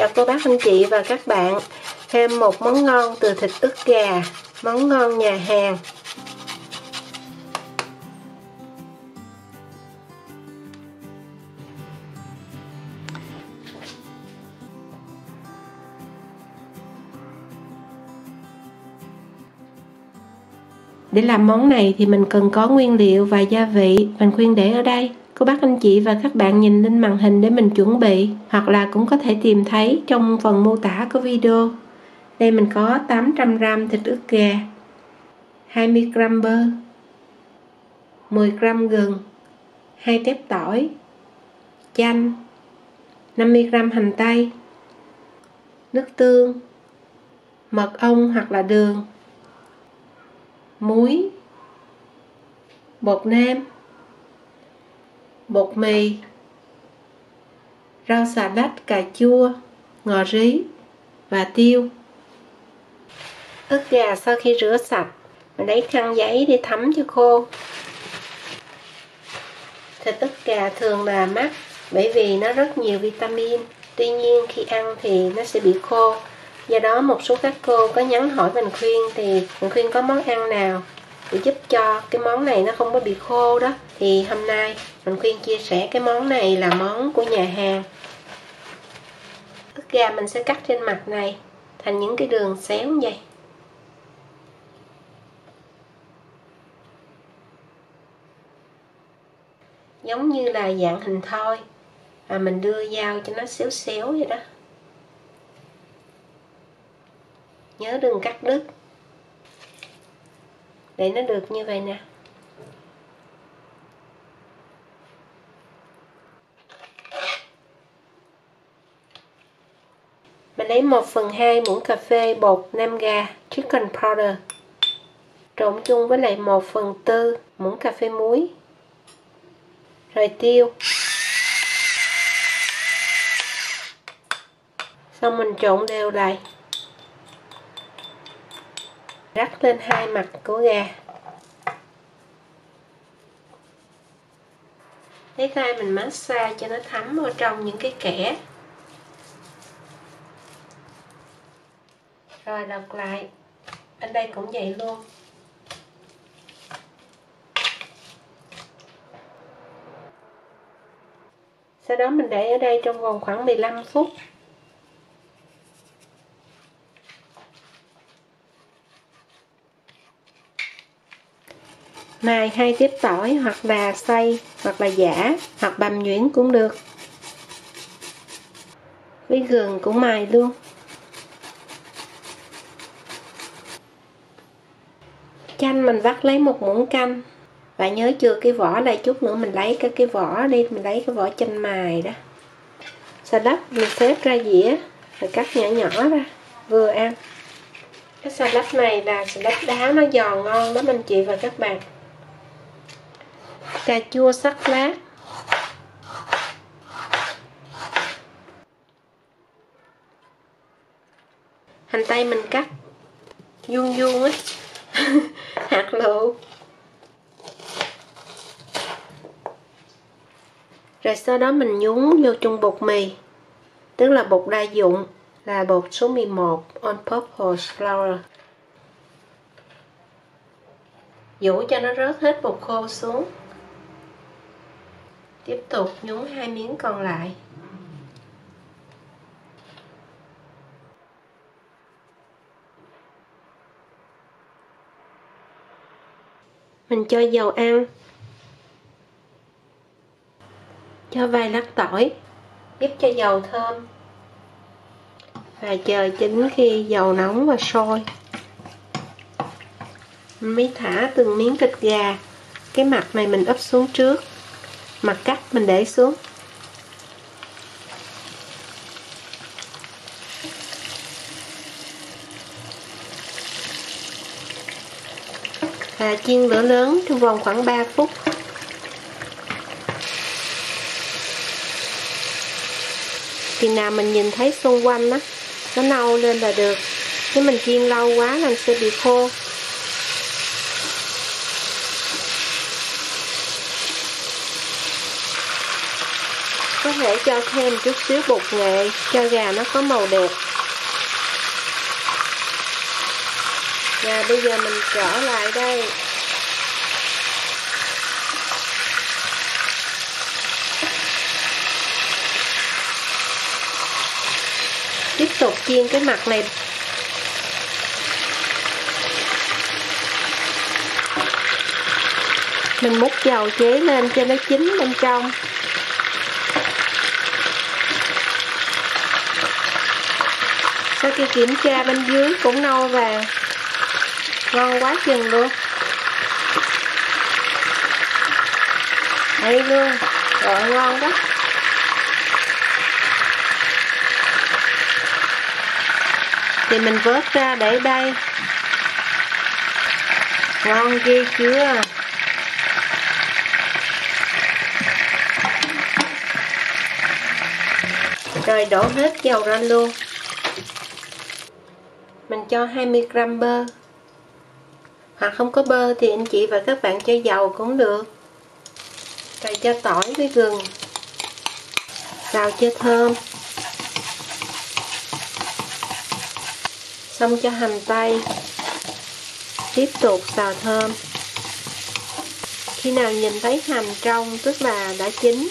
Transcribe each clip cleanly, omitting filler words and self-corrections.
chào cô bác anh chị và các bạn. Thêm một món ngon từ thịt ức gà, món ngon nhà hàng. Để làm món này thì mình cần có nguyên liệu và gia vị. Mình khuyên để ở đây. Cô bác anh chị và các bạn nhìn lên màn hình để mình chuẩn bị, hoặc là cũng có thể tìm thấy trong phần mô tả của video. Đây mình có 800g thịt ức gà, 20g bơ, 10g gừng, 2 tép tỏi, chanh, 50g hành tây, nước tương, mật ong hoặc là đường, muối, bột nêm, bột mì, rau xà lách, cà chua, ngò rí và tiêu. Ức gà sau khi rửa sạch, mình lấy khăn giấy để thấm cho khô. Thịt ức gà thường là mắc bởi vì nó rất nhiều vitamin. Tuy nhiên khi ăn thì nó sẽ bị khô. Do đó một số các cô có nhắn hỏi mình khuyên, thì mình khuyên có món ăn nào để giúp cho cái món này nó không có bị khô đó. Thì hôm nay mình khuyên chia sẻ cái món này là món của nhà hàng. Ức gà mình sẽ cắt trên mặt này thành những cái đường xéo như vậy. Giống như là dạng hình thoi, và mình đưa dao cho nó xéo xéo vậy đó. Nhớ đừng cắt đứt, để nó được như vậy nè. Mình lấy 1/2 muỗng cà phê bột nem gà chicken powder, trộn chung với lại 1/4 muỗng cà phê muối, rồi tiêu. Xong mình trộn đều lại, rắc lên hai mặt của gà. Lấy tay mình massage cho nó thấm vào trong những cái kẽ. Rồi lật lại, bên đây cũng vậy luôn. Sau đó mình để ở đây trong vòng khoảng 15 phút. Mài 2 tép tỏi hoặc là xay, hoặc là giã, hoặc bằm nhuyễn cũng được. Với gừng cũng mài luôn. Chanh mình vắt lấy 1 muỗng canh. Và nhớ chừa cái vỏ lại chút nữa, mình lấy cái vỏ đi, mình lấy cái vỏ chanh mài đó. Xà lách mình xếp ra dĩa, rồi cắt nhỏ nhỏ ra, vừa ăn. Cái xà lách này là xà lách đá, nó giòn ngon lắm anh chị và các bạn. Cà chua sắc lát, hành tây mình cắt vuông vuông á, hạt lựu. Rồi sau đó mình nhúng vô chung bột mì, tức là bột đa dụng, là bột số 11 all purpose flour. Dỗ cho nó rớt hết bột khô xuống. Tiếp tục nhúng 2 miếng còn lại. Mình cho dầu ăn, cho vài lát tỏi giúp cho dầu thơm, và chờ đến khi dầu nóng và sôi mình mới thả từng miếng thịt gà. Cái mặt này mình úp xuống trước, mặt cắt mình để xuống. Và chiên lửa lớn trong vòng khoảng 3 phút. Khi nào mình nhìn thấy xung quanh á, nó nâu lên là được. Nếu mình chiên lâu quá là sẽ bị khô. Có thể cho thêm chút xíu bột nghệ cho gà nó có màu đẹp. Và bây giờ mình trở lại đây. Tiếp tục chiên cái mặt này. Mình múc dầu chế lên cho nó chín bên trong. Sau khi kiểm tra bên dưới cũng nâu vàng, ngon quá chừng luôn. Đây luôn, rồi ngon quá. Thì mình vớt ra để đây. Ngon ghê chưa? Rồi đổ hết dầu ra luôn. Mình cho 20g bơ. Hoặc không có bơ thì anh chị và các bạn cho dầu cũng được. Rồi cho tỏi với gừng. Xào cho thơm. Xong cho hành tây. Tiếp tục xào thơm. Khi nào nhìn thấy hành trong tức là đã chín.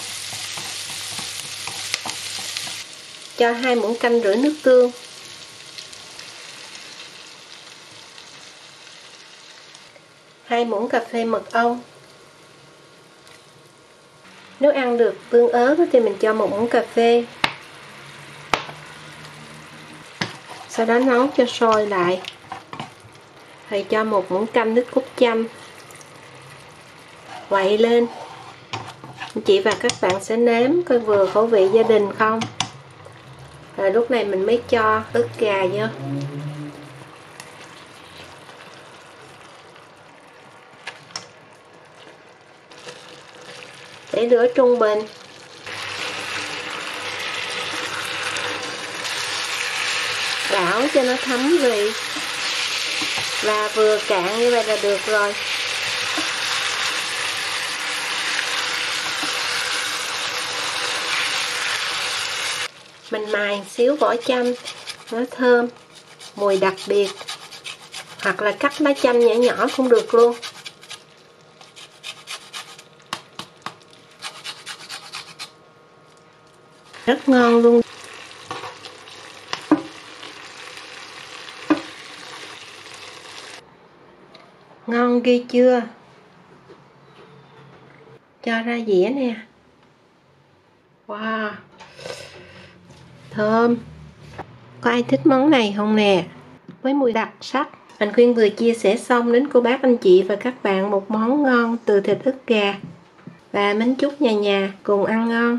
Cho 2 muỗng canh rưỡi nước tương. Hai muỗng cà phê mật ong. Nếu ăn được tương ớt thì mình cho 1 muỗng cà phê. Sau đó nấu cho sôi lại. Rồi cho 1 muỗng canh nước cốt chanh. Quậy lên. Anh chị và các bạn sẽ nếm coi vừa khẩu vị gia đình không. Rồi lúc này mình mới cho ức gà vô. Để lửa trung bình. Đảo cho nó thấm vị. Và vừa cạn như vậy là được rồi. Mình mài xíu vỏ chanh, nó thơm, mùi đặc biệt. Hoặc là cắt lá chanh nhỏ nhỏ cũng được luôn. Rất ngon luôn. Ngon ghê chưa? Cho ra dĩa nè. Wow, thơm. Có ai thích món này không nè? Với mùi đặc sắc. Anh Khuyên vừa chia sẻ xong đến cô bác anh chị và các bạn một món ngon từ thịt ức gà. Và mến chúc nhà nhà cùng ăn ngon.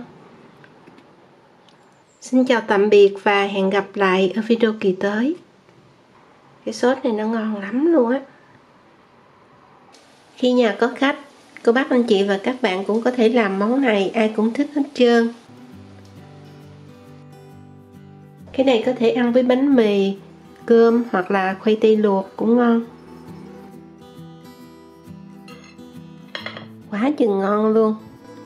Xin chào tạm biệt và hẹn gặp lại ở video kỳ tới. Cái sốt này nó ngon lắm luôn á. Khi nhà có khách, cô bác anh chị và các bạn cũng có thể làm món này, ai cũng thích hết trơn. Cái này có thể ăn với bánh mì, cơm hoặc là khoai tây luộc cũng ngon. Quá chừng ngon luôn.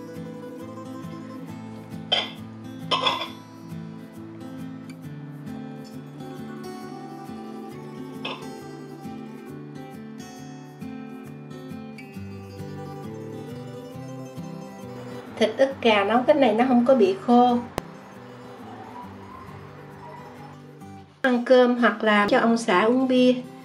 Thịt ức gà nấu cái này nó không có bị khô. Ăn cơm hoặc là cho ông xã uống bia.